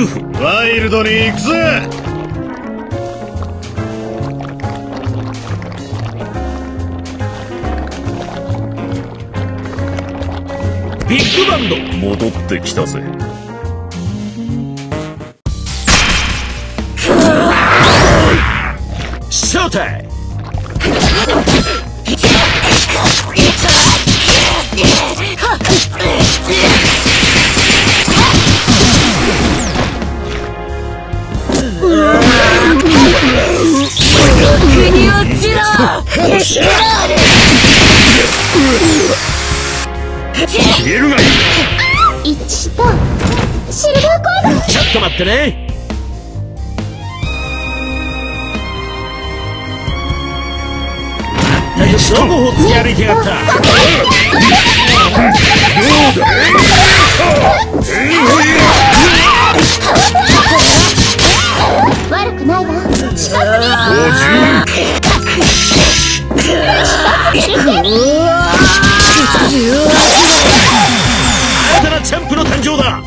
ワイルドに行くぜ。 ビッグバンド戻ってきたぜ。 ショータイム。 国を散ろ消えるがいい。 一度シルバーコード。 ちょっと待ってね。どこを突き歩いてやがった。 悪くないわ。近くに新たなチャンプの誕生だ。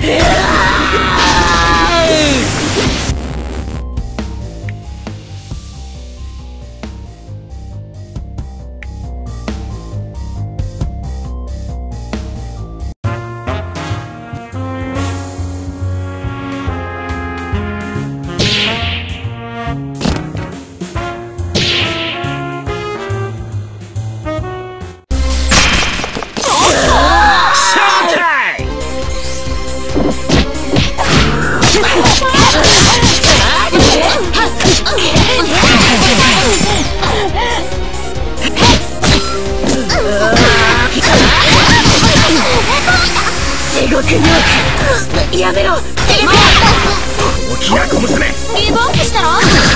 やめろ。 大きな小娘。 リボンプしたら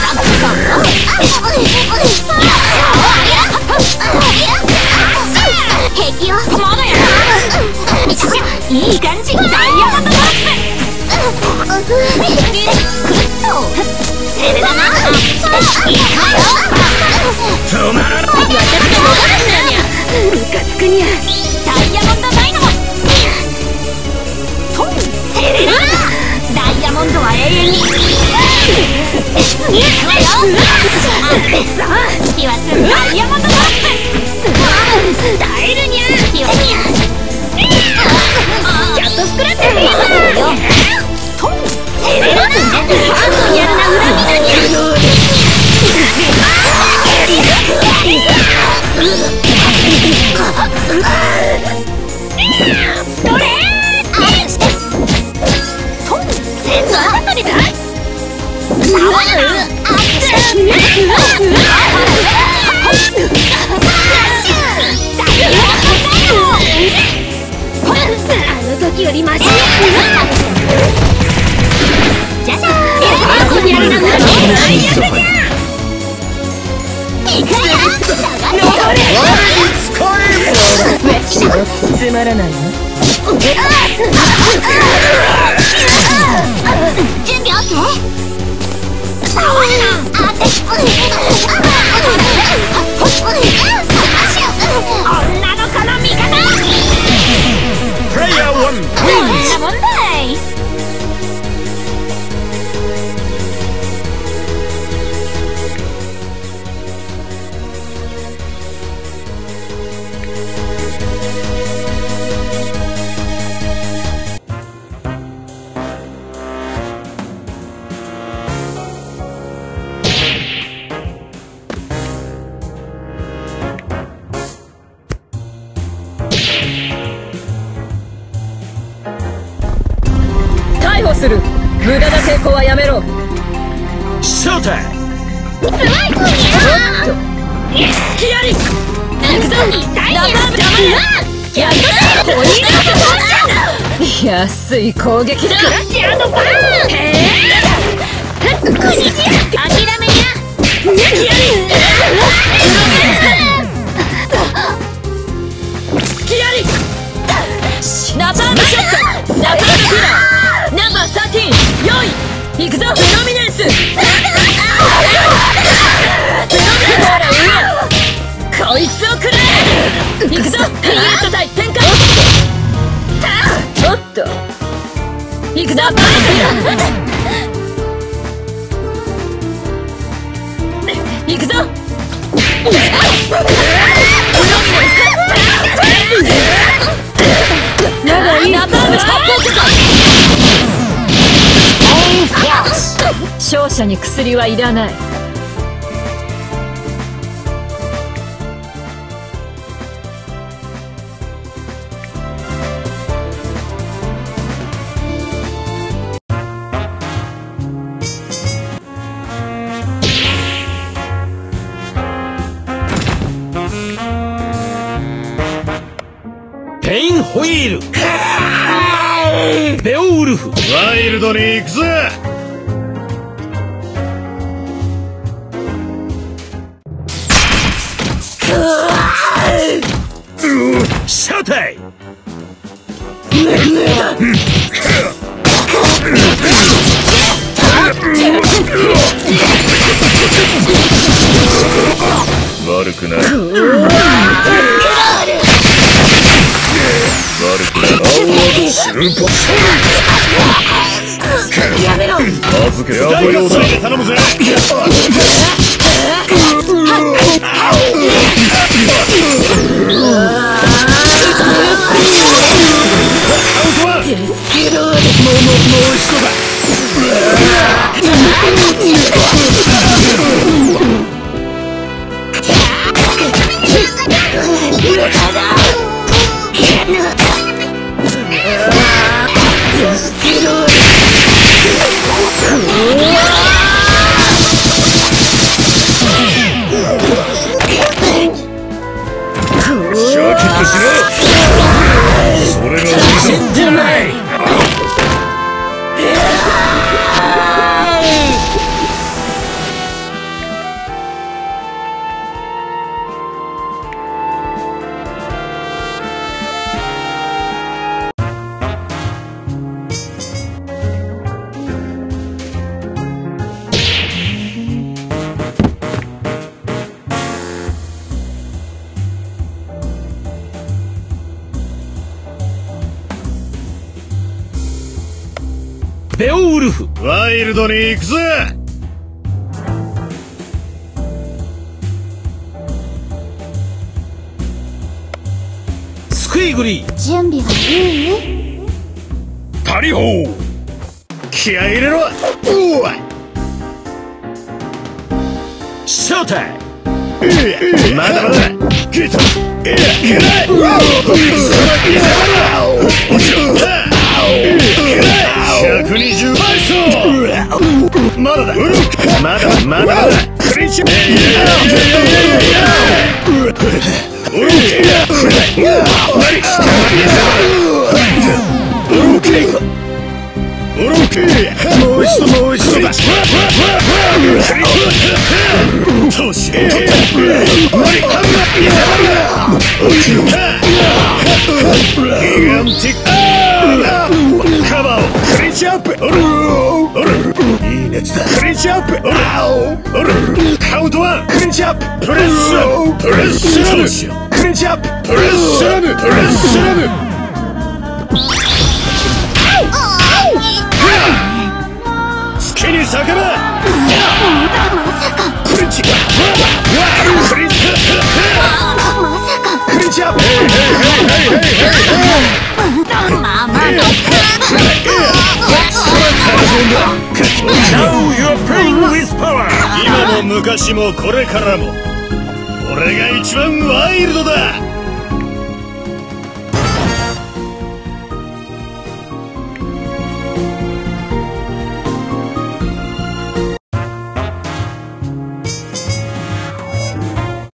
平気よ。まだやいい感じ。ダイヤモンドバック。クッとセレだな。 止まらない。 私が戻るんだにゃ。ムカつくにゃ。ダイヤモンドダイナモトンセレだ。ダイヤモンドは永遠に。火はつんダイヤモンドバック。耐えるにゃ。火はにゃ。ちゃんとスクラッチよ。トンセレだ。ハートやるな恨みだにゃ。ストレート。トンセレだ。当たりだ。あの時よりマシ。じゃじゃーん。やるな裏に最悪じゃ。いくよ。 つまらないな。 準備 OK？ 女の子の味方。 プレイヤー1 wins。 問題。 する。無駄な抵抗はやめろ。 ショータイム。 スワイプにゃ。 スキアリ行くぞ。 痛いややる安い攻撃だ。 スクラッチ&バーン。諦めや。 スキアリナパームショット。ナパームキラーナンバー13。用意行くぞ。フロミネンス。こいつをくれ。行くぞ。ピンエット対展開。おっと行行くぞ。行くぞ。まだいい。ナパーム発砲許可。勝者に薬はいらない。 ペインホイールベオウルフ。 ワイルドに行くぜ。 シャタイ。 悪くない。悪くない。スーパーやめろ。 預けやぼようだ。頼むぜ。シャキッとしろ。それが俺のじゃない。 ベオウルフ。 ワイルドに行くぜ。 スクイグリー。 準備はいい？ パリホー。気合い入れろ。おい。 シャタイ。 まだまだ。来た。120倍速。まだだ。まだまだ。クリンチ。もう一度もう一度だ。どうしよう。ギガンティックカバーをクリンチアップ。いい熱だ。クリンチアップ。カウントワン。クリンチアップ。プレッシャム。プレッシャム。クリンチアップ。プレッシャム。プレッシャム。好きに叫べ。 まさか。 クリンチ。クリンチ。 まさか。 クリンチアップ。 Now you're playing with power. 今も昔もこれからも俺が一番ワイルドだ。